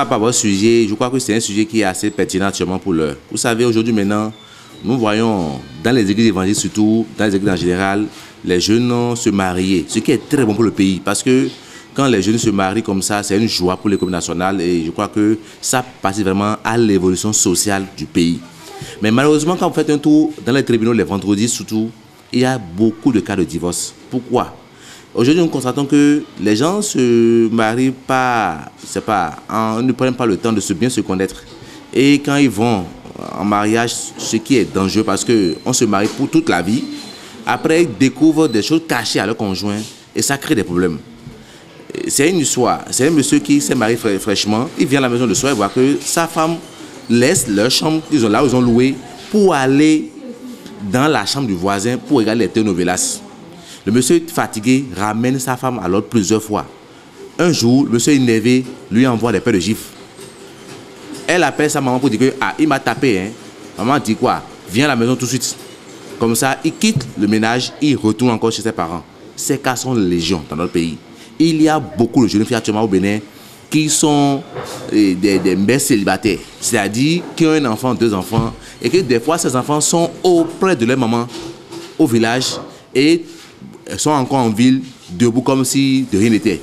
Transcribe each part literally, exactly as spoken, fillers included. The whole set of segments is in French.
à part votre sujet, je crois que c'est un sujet qui est assez pertinent actuellement pour l'heure. Vous savez, aujourd'hui maintenant, nous voyons dans les églises évangéliques surtout, dans les églises en général, les jeunes se marier, ce qui est très bon pour le pays parce que quand les jeunes se marient comme ça, c'est une joie pour l'économie nationale et je crois que ça participe vraiment à l'évolution sociale du pays. Mais malheureusement, quand vous faites un tour dans les tribunaux les vendredis surtout, il y a beaucoup de cas de divorce. Pourquoi? Aujourd'hui, nous constatons que les gens se marient pas, c'est pas, en, ne prennent pas le temps de se bien se connaître. Et quand ils vont en mariage, ce qui est dangereux parce qu'on se marie pour toute la vie, après ils découvrent des choses cachées à leur conjoint et ça crée des problèmes. C'est une histoire, c'est un monsieur qui s'est marié fra fraîchement, il vient à la maison le soir et voit que sa femme laisse leur chambre, ils ont, là où ils ont loué, pour aller dans la chambre du voisin pour regarder les telenovelas. Le monsieur fatigué ramène sa femme à l'autre plusieurs fois. Un jour, le monsieur énervé lui envoie des paires de gifles. Elle appelle sa maman pour dire que ah, il m'a tapé. Hein. Maman dit quoi? Viens à la maison tout de suite. Comme ça, il quitte le ménage, il retourne encore chez ses parents. Ces cas sont légion dans notre pays. Il y a beaucoup de jeunes filles actuellement au Bénin qui sont eh, des, des mères célibataires. C'est-à-dire qui ont un enfant, deux enfants, et que des fois, ces enfants sont auprès de leur maman au village et sont encore en ville, debout comme si de rien n'était.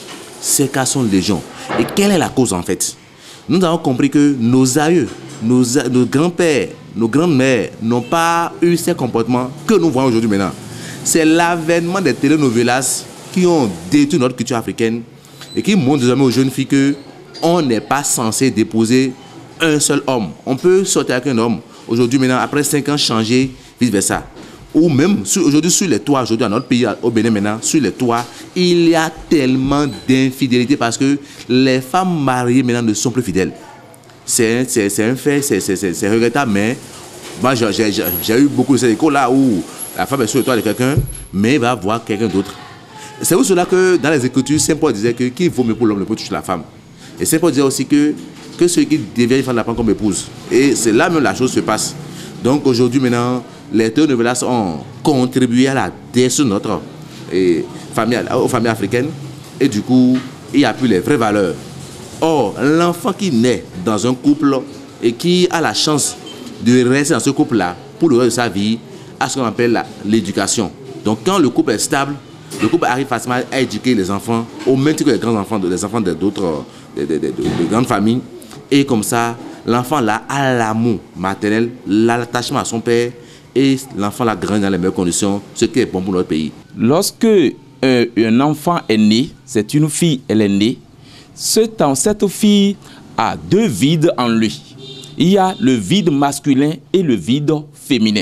Ces cas sont légion. Et quelle est la cause en fait? Nous avons compris que nos aïeux, nos, nos grands-pères, nos grandes-mères n'ont pas eu ces comportements que nous voyons aujourd'hui maintenant. C'est l'avènement des telenovelas qui ont détruit notre culture africaine et qui montrent désormais aux jeunes filles qu'on n'est pas censé déposer un seul homme. On peut sortir avec un homme. Aujourd'hui maintenant, après cinq ans, changer, vice-versa. Ou même aujourd'hui sur les toits, aujourd'hui dans notre pays, au Bénin maintenant, sur les toits, il y a tellement d'infidélité parce que les femmes mariées maintenant ne sont plus fidèles. C'est un fait, c'est regrettable, mais moi j'ai eu beaucoup de ces échos-là où la femme est sur le toit de quelqu'un, mais il va voir quelqu'un d'autre. C'est pour cela que dans les Écritures, Saint Paul disait que qui vaut mieux pour l'homme ne peut toucher la femme. Et Saint Paul disait aussi que, que celui qui devient une femme la prend comme épouse. Et c'est là même la chose se passe. Donc aujourd'hui maintenant, les telenovelas ont contribué à la destruction de notre et, famille, aux familles africaines et du coup, il n'y a plus les vraies valeurs. Or, l'enfant qui naît dans un couple et qui a la chance de rester dans ce couple-là pour le reste de sa vie, a ce qu'on appelle l'éducation. Donc quand le couple est stable, le couple arrive facilement à éduquer les enfants au même titre que les grands enfants, les enfants d'autres de, de, de, de, de grandes familles. Et comme ça, l'enfant là a l'amour maternel, l'attachement à son père. Et l'enfant l'a grandi dans les meilleures conditions, ce qui est bon pour notre pays. Lorsque euh, un enfant est né, c'est une fille, elle est née, ce temps, cette fille a deux vides en lui. Il y a le vide masculin et le vide féminin.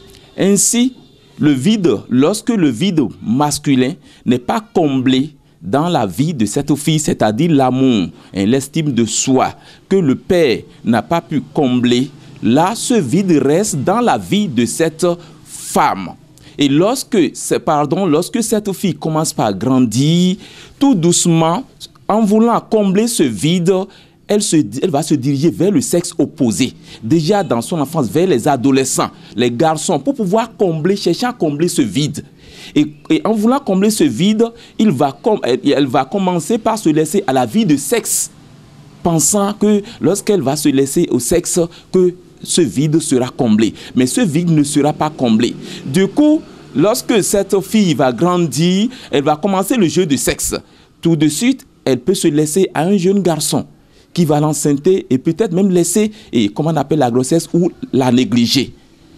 Ainsi, le vide, lorsque le vide masculin n'est pas comblé dans la vie de cette fille, c'est-à-dire l'amour et l'estime de soi, que le père n'a pas pu combler, là, ce vide reste dans la vie de cette femme. Et lorsque, pardon, lorsque cette fille commence par grandir, tout doucement, en voulant combler ce vide, elle, se, elle va se diriger vers le sexe opposé. Déjà dans son enfance, vers les adolescents, les garçons, pour pouvoir combler, chercher à combler ce vide. Et, et en voulant combler ce vide, il va, elle, elle va commencer par se laisser à la vie de sexe, pensant que lorsqu'elle va se laisser au sexe, que ce vide sera comblé. Mais ce vide ne sera pas comblé. Du coup, lorsque cette fille va grandir, elle va commencer le jeu de sexe. Tout de suite, elle peut se laisser à un jeune garçon qui va l'enceinter et peut-être même laisser, et comment on appelle la grossesse, ou la négliger.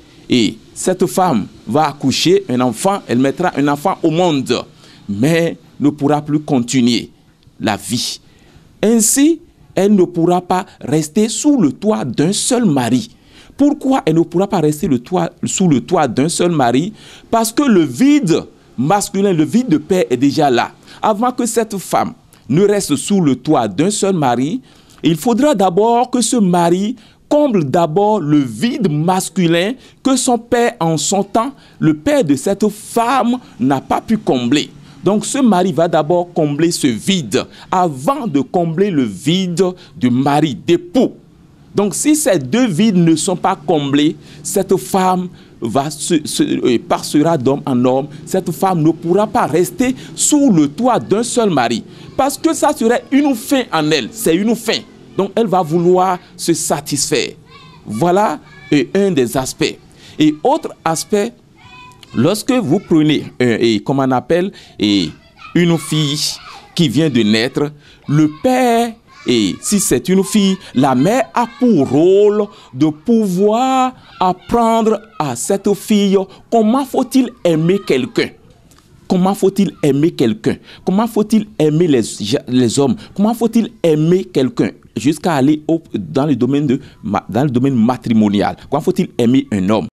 Et cette femme va accoucher un enfant, elle mettra un enfant au monde, mais ne pourra plus continuer la vie. Ainsi, elle ne pourra pas rester sous le toit d'un seul mari. Pourquoi elle ne pourra pas rester le toit, sous le toit d'un seul mari? Parce que le vide masculin, le vide de père est déjà là. Avant que cette femme ne reste sous le toit d'un seul mari, il faudra d'abord que ce mari comble d'abord le vide masculin que son père en son temps, le père de cette femme, n'a pas pu combler. Donc ce mari va d'abord combler ce vide avant de combler le vide du mari, d'époux. Donc si ces deux vides ne sont pas comblés, cette femme va se, se, passera d'homme en homme. Cette femme ne pourra pas rester sous le toit d'un seul mari. Parce que ça serait une fin en elle, c'est une fin. Donc, elle va vouloir se satisfaire. Voilà euh, un des aspects. Et autre aspect, lorsque vous prenez, euh, et comme on appelle, et une fille qui vient de naître, le père, et si c'est une fille, la mère a pour rôle de pouvoir apprendre à cette fille comment faut-il aimer quelqu'un. Comment faut-il aimer quelqu'un? Comment faut-il aimer les, les hommes? Comment faut-il aimer quelqu'un? Jusqu'à aller au, dans, le domaine de, dans le domaine matrimonial. Comment faut-il aimer un homme?